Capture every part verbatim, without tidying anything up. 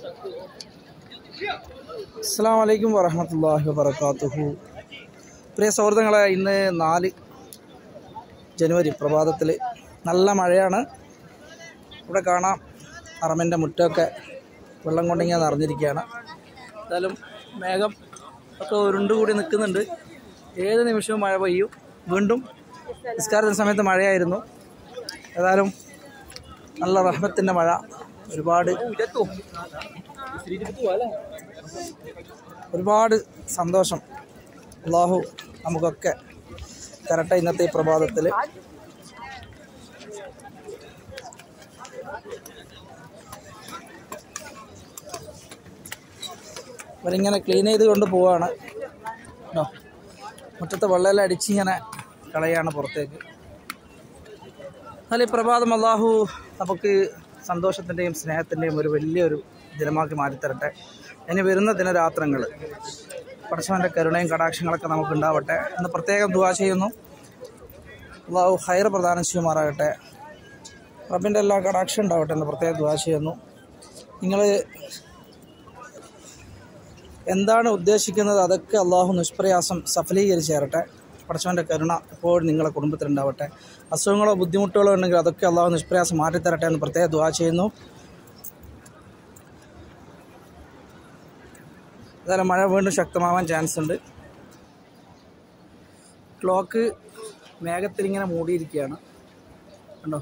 അസ്സലാമു അലൈക്കും വറഹ്മത്തുള്ളാഹി വബറകാതുഹു. പ്രിയ സുഹൃത്തുക്കളെ, ഇന്ന് നാല് ജനുവരി പ്രഭാതത്തിൽ നല്ല മഴയാണ്. ഇവിടെ കാണാം ഹറമിൻ്റെ മുറ്റമൊക്കെ വെള്ളം കൊണ്ടിങ്ങനെ നിറഞ്ഞിരിക്കുകയാണ്. എന്തായാലും മേഘം ഒക്കെ ഉരുണ്ടുകൂടി നിൽക്കുന്നുണ്ട്. ഏത് നിമിഷവും മഴ പെയ്യും. വീണ്ടും നിസ്കാരത്തിന് സമയത്ത് മഴയായിരുന്നു. ഏതായാലും നല്ല റഹ്മത്തിൻ്റെ മഴ. ഒരുപാട് ഒരുപാട് സന്തോഷം. അല്ലാഹു നമുക്കൊക്കെ തരട്ടെ ഇന്നത്തെ ഈ പ്രഭാതത്തിൽ. ഇവരിങ്ങനെ ക്ലീൻ ചെയ്ത് കൊണ്ട് പോവാണ്. മുറ്റത്തെ വെള്ളമെല്ലാം അടിച്ചിങ്ങനെ കളയാണ് പുറത്തേക്ക്. എന്നാൽ ഈ പ്രഭാതം അല്ലാഹു നമുക്ക് സന്തോഷത്തിൻ്റെയും സ്നേഹത്തിൻ്റെയും ഒരു വലിയൊരു ദിനമാക്കി മാറ്റിത്തരട്ടെ. ഇനി വരുന്ന ദിനരാത്രങ്ങൾ പടച്ചവൻ്റെ കരുണയും കടാക്ഷങ്ങളൊക്കെ നമുക്കുണ്ടാവട്ടെ എന്ന് പ്രത്യേകം ദുആ ചെയ്യുന്നു. അല്ലാഹു ഖൈർ പ്രദാനം ചെയ്യുമാറാകട്ടെ. റബ്ബിൻ്റെ എല്ലാ കടാക്ഷം ഉണ്ടാവട്ടെ എന്ന് പ്രത്യേകം ദുആ ചെയ്യുന്നു. നിങ്ങൾ എന്താണ് ഉദ്ദേശിക്കുന്നത് അതൊക്കെ അല്ലാഹു നിഷ്പ്രയാസം സഫലീകരിച്ച് തരട്ടെ. പടച്ചവൻ്റെ കരുണ എപ്പോഴും നിങ്ങളുടെ കുടുംബത്തിലുണ്ടാവട്ടെ. അസുഖങ്ങളോ ബുദ്ധിമുട്ടുകളോ ഉണ്ടെങ്കിൽ അതൊക്കെ അല്ലാഹു നിഷ്പ്രയാസം മാറ്റിത്തരട്ടെ എന്ന് പ്രത്യേകം ദുആ ചെയ്യുന്നു. എന്തായാലും മഴ വീണ്ടും ശക്തമാവാൻ ചാൻസ് ഉണ്ട്. ക്ലോക്ക് മേഘത്തിലിങ്ങനെ മൂടിയിരിക്കുകയാണ്, കണ്ടോ.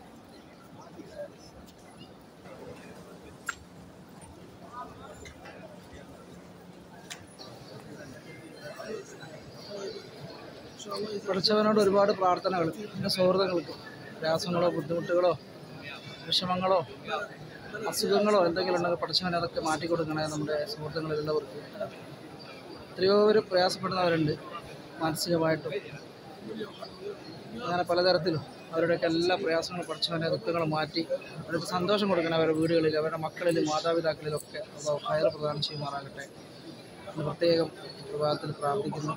പഠിച്ചവനോട് ഒരുപാട് പ്രാർത്ഥനകൾ. എൻ്റെ സുഹൃത്തുക്കൾക്ക് പ്രയാസങ്ങളോ ബുദ്ധിമുട്ടുകളോ വിഷമങ്ങളോ അസുഖങ്ങളോ എന്തെങ്കിലും ഉണ്ടെങ്കിൽ പഠിച്ചവനെ അതൊക്കെ മാറ്റിക്കൊടുക്കണേ. നമ്മുടെ സുഹൃത്തുക്കളിലുള്ളവർക്ക് എത്രയോ പേര് പ്രയാസപ്പെടുന്നവരുണ്ട്, മാനസികമായിട്ടും അങ്ങനെ പലതരത്തിലും. അവരുടെയൊക്കെ എല്ലാ പ്രയാസങ്ങളും പഠിച്ചവനെ ദുഃഖങ്ങളും മാറ്റി അവർക്ക് സന്തോഷം കൊടുക്കണം. അവരുടെ വീടുകളിൽ, അവരുടെ മക്കളിൽ, മാതാപിതാക്കളിലൊക്കെ അല്ലാഹു ഖൈർ പ്രദാനം ചെയ്യുമാറാകട്ടെ എന്ന് പ്രത്യേകം പ്രഭാതത്തിൽ പ്രാർത്ഥിക്കുന്നു.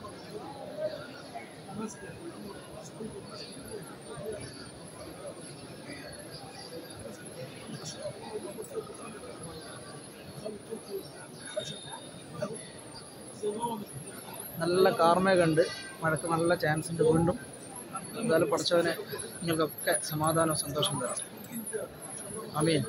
നല്ല കാർമേഘമുണ്ട്, മഴക്ക് നല്ല ചാൻസ് ഉണ്ട് വീണ്ടും. എന്തായാലും പഠിച്ചവനെ നിങ്ങൾക്കൊക്കെ സമാധാനവും സന്തോഷം തരാം. ആമീൻ.